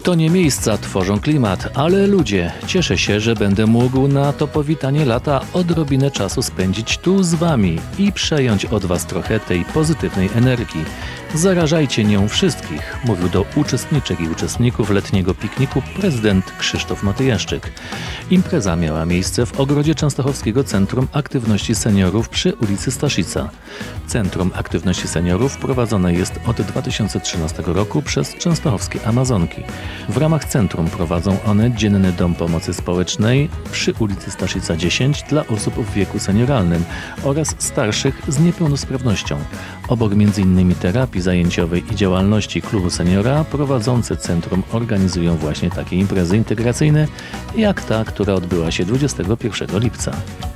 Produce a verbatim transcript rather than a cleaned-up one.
To nie miejsca tworzą klimat, ale ludzie. Cieszę się, że będę mógł na to powitanie lata odrobinę czasu spędzić tu z wami i przejąć od was trochę tej pozytywnej energii. Zarażajcie nią wszystkich, mówił do uczestniczek i uczestników letniego pikniku prezydent Krzysztof Matyjaszczyk. Impreza miała miejsce w ogrodzie Częstochowskiego Centrum Aktywności Seniorów przy ulicy Staszica. Centrum Aktywności Seniorów prowadzone jest od dwa tysiące trzynastego roku przez częstochowskie Amazonki. W ramach centrum prowadzą one dzienny dom pomocy społecznej przy ulicy Staszica dziesięć dla osób w wieku senioralnym oraz starszych z niepełnosprawnością. Obok między innymi terapii zajęciowej i działalności klubu seniora prowadzące centrum organizują właśnie takie imprezy integracyjne jak ta, która odbyła się dwudziestego pierwszego lipca.